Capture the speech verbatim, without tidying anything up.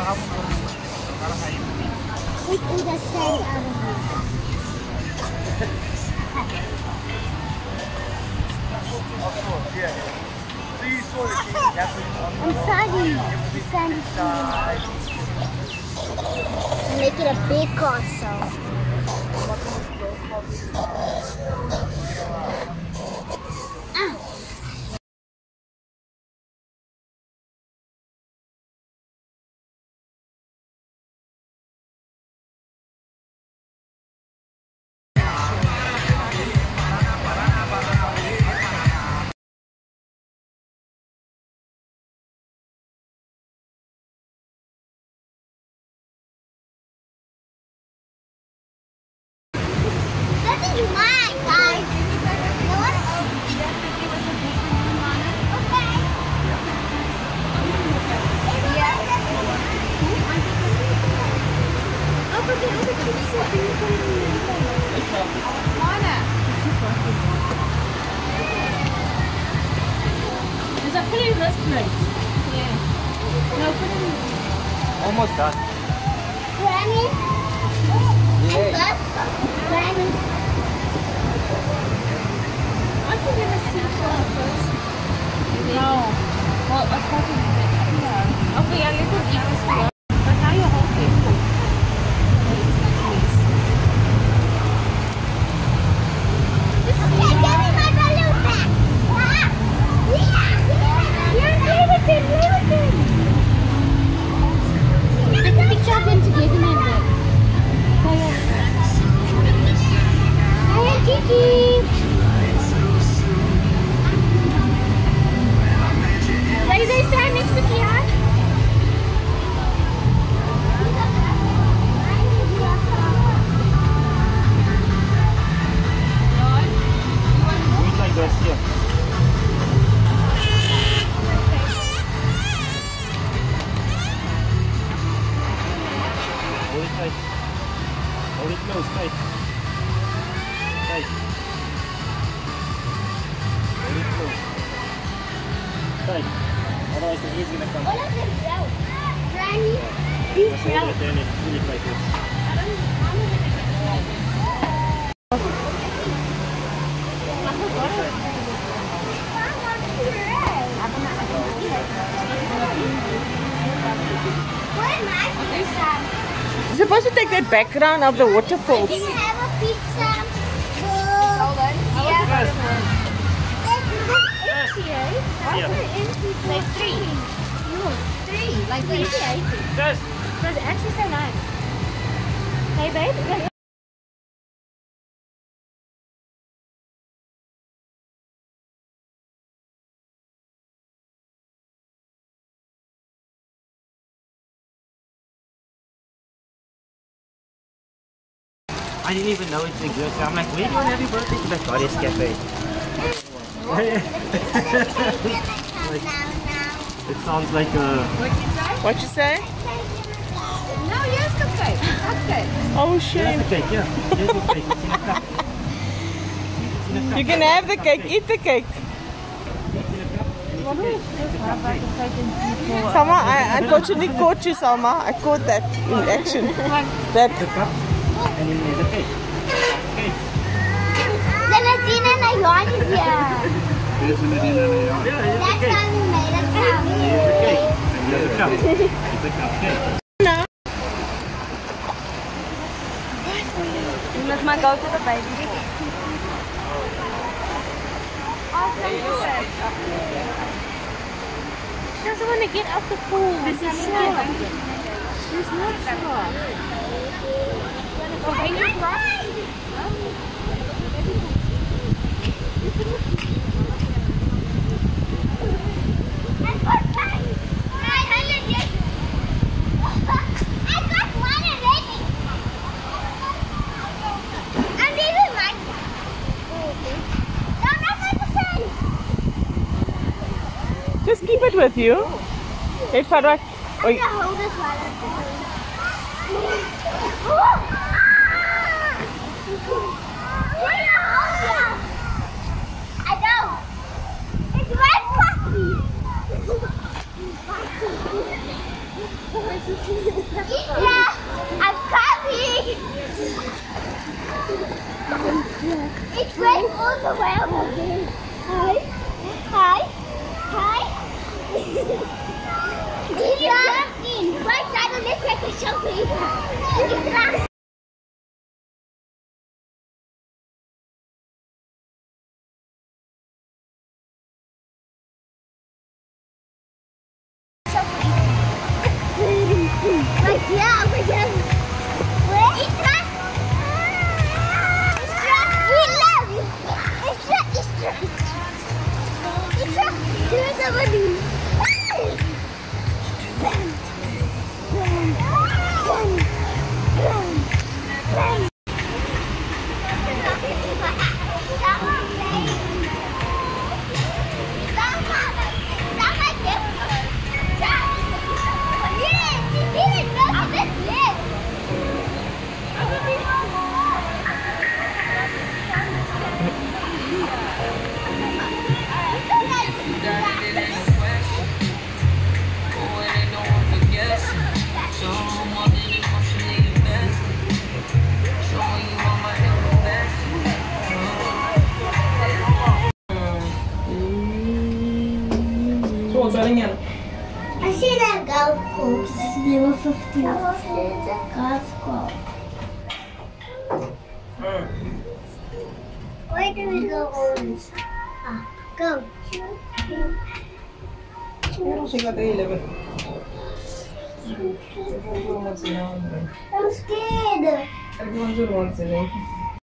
Take all the sand out of here. Of course, yeah. So you saw the thing happening. I'm sorry. The sand is too make it a big castle. Ah. This is mine, guys. You know what? Okay. Yeah. Oh, but the other kids said they were going to Is that pretty wrist plate? Yeah. No, put it in. Almost done. Granny? Yeah. Plus, Granny. Aren't you going to see flower first? No. Well, I thought you did it. Yeah. Okay, a little eat this flower. But now your whole cake full. Okay, give me my balloon back. Ah. Yeah. Yeah, play with it, play with it. Take a picture of them together, my dad. Hi, Kiki. Zay, Zay, stand next to Kian. Read like this, yeah. Hold it tight. Hold it close, tight. Tight. Hold it close. Tight. Otherwise the heat's gonna come. What is it, bro? Granny, these Just hold it and pull it like this. You're supposed to take that background of the waterfalls. Do you have a pizza? Yes. Yeah. Like three. No, three. Like this. Yes. That's actually so nice. Hey, babe. I didn't even know it's existed. I'm like, where do you want happy birthday? She's like, Goddess Cafe. Like, it sounds like a... What you say? No, here's the cake. Okay. Oh Here's shame. the cake, yeah. Here's the cake. It's in a cup. It's in a cup. You can have the cake. Eat the cake. Salma, I unfortunately caught you, Salma. I caught that in action. That. The cup. And then there's a cake. Cake. Then a dinner and a yarn is here. Here's the dinner and a yarn. Yeah, here's the That's cake. how we made a cup. Here's the cake. And here's the cup. It's a cupcake. No. You must my go to the baby. She doesn't want to get out the pool. This is slow. She's not sure. When you cry. Just keep it with you. Hey, Farak. I'm gonna hold this while I know. It's red puppy. Yeah, I'm coming. It's going all the way over there. Hi. Hi. Hi. Isra. Right side of this take a selfie. Isra. Right here, over here. Where? Isra. Isra, we love you. Isra, Isra. Isra, here's our balloon. Bam. Bam. Bam. Bam. Bam. Tvåkörningen. I see that golf course. Zero fifty. Golf course. Where do we go on? Ah, go. Meron siya ka eleven. I'm scared. Everyone's in one sitting.